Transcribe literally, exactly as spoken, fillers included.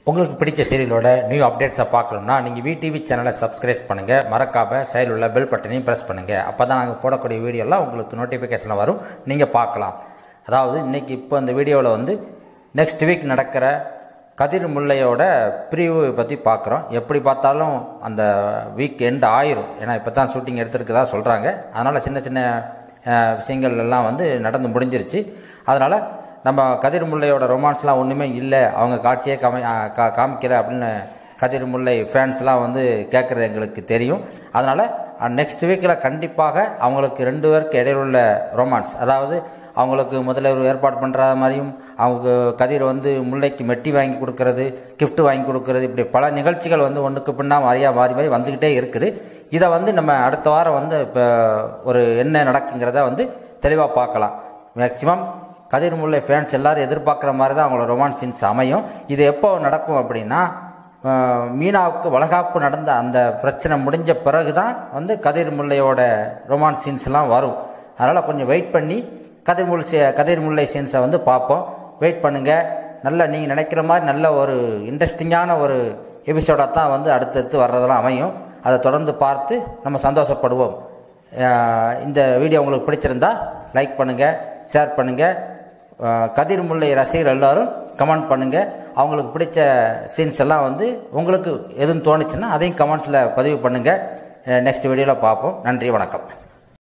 உங்களுக்கு பிடிச்ச சீரியலோட நியூ அப்டேட்ஸை பார்க்கணும்னா நீங்கள் விடிவி சேனலை சப்ஸ்கிரைப் பண்ணுங்கள். மறக்காம சைடில் உள்ள பெல் பட்டனையும் ப்ரெஸ் பண்ணுங்கள். அப்போ தான் நாங்கள் போடக்கூடிய வீடியோலாம் உங்களுக்கு நோட்டிஃபிகேஷனில் வரும், நீங்கள் பார்க்கலாம். அதாவது இன்றைக்கி இப்போ இந்த வீடியோவில் வந்து நெக்ஸ்ட் வீக் நடக்கிற கதிர் முல்லையோட ப்ரிவியூ பற்றி பார்க்குறோம். எப்படி பார்த்தாலும் அந்த வீக் எண்ட் ஆயிரும், ஏன்னா இப்போ தான் ஷூட்டிங் எடுத்துருக்குதா சொல்கிறாங்க. அதனால் சின்ன சின்ன விஷயங்கள் எல்லாம் வந்து நடந்து முடிஞ்சிருச்சு. அதனால் நம்ம கதிர் முல்லையோட ரொமான்ஸ்லாம் ஒன்றுமே இல்லை, அவங்க காட்சியே காமி கா காமிக்கல அப்படின்னு கதிர் முல்லை ஃபேன்ஸ்லாம் வந்து கேட்குறது எங்களுக்கு தெரியும். அதனால் நெக்ஸ்ட் வீக்கில் கண்டிப்பாக அவங்களுக்கு ரெண்டு பேருக்கு இடையில உள்ள ரொமான்ஸ், அதாவது அவங்களுக்கு முதல்ல ஒரு ஏற்பாடு பண்ணுற மாதிரியும் அவங்க கதிர் வந்து முல்லைக்கு மெட்டி வாங்கி கொடுக்கறது, கிஃப்ட் வாங்கி கொடுக்கறது, இப்படி பல நிகழ்ச்சிகள் வந்து ஒன்றுக்கு பின்னா மாதிரியா மாறி மாறி வந்துக்கிட்டே இருக்குது. இதை வந்து நம்ம அடுத்த வாரம் வந்து இப்போ ஒரு என்ன நடக்குங்கிறத வந்து தெளிவாக பார்க்கலாம். மேக்சிமம் கதிர் முல்லை ஃபேன்ஸ் எல்லாரும் எதிர்பார்க்குற மாதிரி தான் அவங்களோட ரொமான்ஸ் சீன்ஸ் அமையும். இது எப்போ நடக்கும் அப்படின்னா மீனாவுக்கு வளகாப்பு நடந்த அந்த பிரச்சனை முடிஞ்ச பிறகு தான் வந்து கதிர் முல்லையோட ரொமான்ஸ் சீன்ஸ்லாம் வரும். அதனால் கொஞ்சம் வெயிட் பண்ணி கதிர் முல்லை கதிர் முல்லை சீன்ஸை வந்து பார்ப்போம். வெயிட் பண்ணுங்கள். நல்ல நீங்கள் நினைக்கிற மாதிரி நல்ல ஒரு இன்ட்ரெஸ்டிங்கான ஒரு எபிசோடாக தான் வந்து அடுத்தடுத்து வர்றதெல்லாம் அமையும். அதை தொடர்ந்து பார்த்து நம்ம சந்தோஷப்படுவோம். இந்த வீடியோ உங்களுக்கு பிடிச்சிருந்தா லைக் பண்ணுங்கள், ஷேர் பண்ணுங்கள். கதிர் முல்லை ரசிகர்கள் எல்லாரும் கமெண்ட் பண்ணுங்கள். அவங்களுக்கு பிடிச்ச சீன்ஸ் எல்லாம் வந்து உங்களுக்கு எதுவும் தோணுச்சுன்னா அதையும் கமெண்ட்ஸில் பதிவு பண்ணுங்கள். நெக்ஸ்ட் வீடியோவில் பார்ப்போம். நன்றி, வணக்கம்.